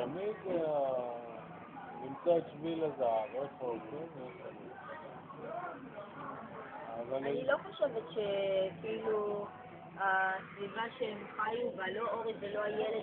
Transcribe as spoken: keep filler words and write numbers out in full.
תמיד נמצא את שביל הזהב, איפה, כן? אני לא חושבת שכאילו הסביבה שהם חיו בה, לא אורי ולא הילד